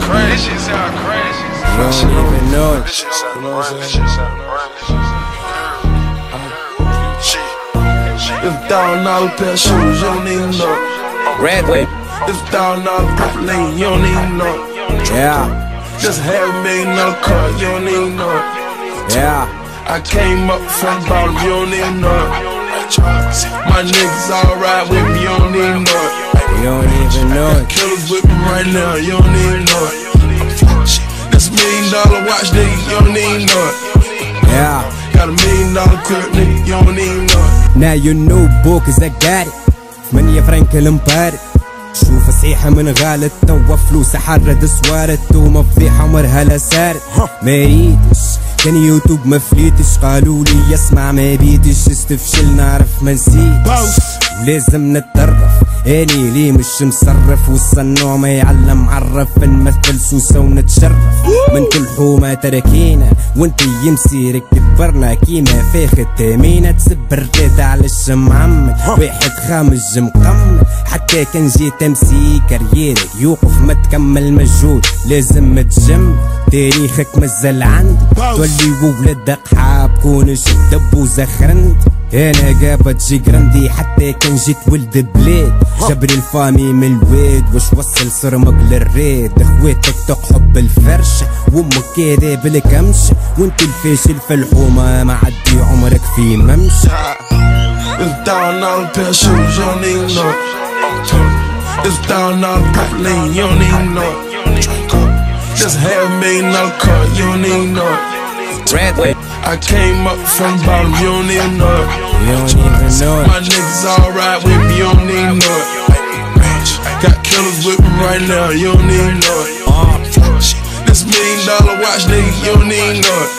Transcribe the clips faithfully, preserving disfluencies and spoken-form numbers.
crazy. This shit sound crazy. You don't even know it. This shit sound crazy. This shit sound crazy. If thousand dollar pair of shoes, you don't even know it. Red Wave. If thousand dollar purple lane, you don't even know it. Yeah. Just half a million dollar car, you don't even know it. Yeah. I came up from the bottom, you don't even know it. My niggas all ride with me, you don't even know it. You don't even know it. Killers with me right now, you don't even know it. This million dollar watch, nigga, you don't even know it. Yeah. Got a million dollar crib, nigga, you don't even know it. Now you know book is a got it. ثمانية فرنك المبارد. شوف صحيحة من غالت توا فلوس حرد سوارت وما فضيحة عمرها لا سارت. ما ريتش كان يوتيوب ما فليتش قالوا لي يسمع ما بيتش استفشل نعرف ما نسيت ولازم نتطرف اني ليه مش مصرف والصنوع ما يعلم عرف نمثل سوسة ونتشرف من كل حومة تركينا وانت يمسيرك كبرنا كيما فاخد تامينة تسب الريد على الشمعمل واحد خامج مقمل حتى كان جي تمسي كاريرك يوقف ما تكمل مجهود لازم تجمل تاريخك مازال عندك تولي وولدك حاب كونش دب وزخرند انا قابت جي جراندي حتى كان جيت ولد بلاد جبري الفامي من الواد واش وصل صرمك للريد اخواتك تحب الفرشة وامك كذا بالكمشة وانت الفاشل في الحومة معدي عمرك في ممشى. If thousand dollar pair of shoes, you don't even know it. If thousand dollar purple lane, you don't even know it. Just half a million dollar car, you don't even know it. Red Wave. I came up from the bottom, you don't even know it. You don't even know it. My niggas all ride with me, you don't even know it. Got killers with me right now, you don't even know it. This million dollar watch, nigga, you don't even know it.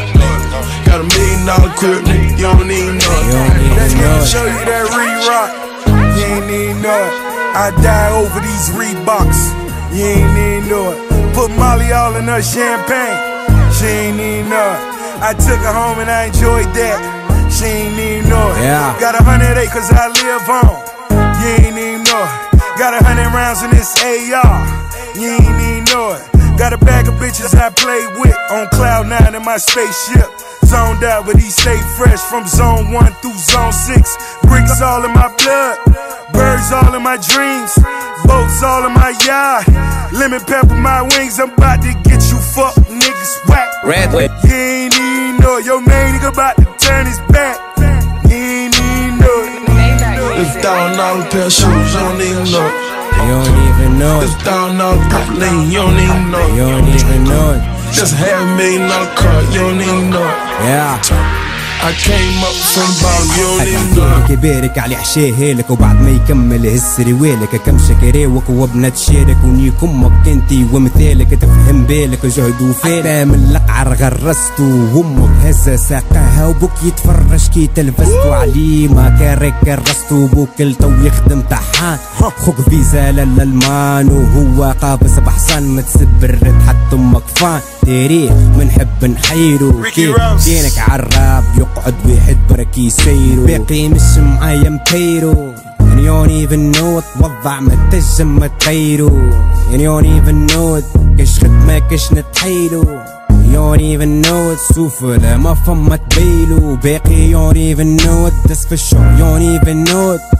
Got a million dollar crib, nigga, you don't even know it. You don't even Let's know get it. show you that re-rock. You ain't even know it. I die over these Reeboks. You ain't even know it. Put Molly all in her champagne. She ain't even know it. I took her home and I enjoyed that. She ain't even know it. Yeah. Got a hundred acres I live on. You ain't even know it. Got a hundred rounds in this A R. You ain't even know it. Got a bag of bitches I play with on cloud nine in my spaceship. Zoned out, but he stay fresh from zone one through zone six. Bricks all in my blood, birds all in my dreams, boats all in my yard. Lemon pepper my wings, I'm about to get you fuck niggas whack. Red Wave. You ain't even know it. Your main nigga about to turn his back. You ain't even know it. If thousand dollar pair of shoes, you don't even know it. You don't even know If it. thousand dollar purple lane, you don't even know You it. don't even know it. Just half a million dollar car, you don't even know it. Yeah. I came up from the bottom, you don't even know it. حكيلك يبارك على حشاهالك وبعد ما يكمل هالسري والك كم شكراوك وابنة تشارك ونيك امك انتي ومثالك تفهم بالك جهد وفالة من القعر غرستو وامك هزة ساقاها وبوك يتفرج كي تلفزتو عليه ما كارك كرستو بوك التو يخدم طحان خوك فيزا للالمان وهو قابس بحصان ما تسب الرد حتى امك فان تاريخ منحب نحيرو كيف دينك عالراب يقعد واحد برك يسيرو باقي مش معايا مبيرو يعني you don't even know it وضع ما تجم ما تغيرو يعني you don't even know it كش خدمة كش نتحيلو you don't even know it سوفلة ما فما تبيلو باقي you don't even know it دس في الشهر you don't even know it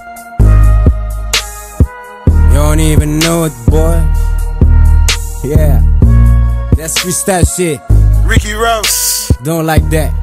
you don't even know it boy yeah that's freestyle shit Ricky Ross. don't like that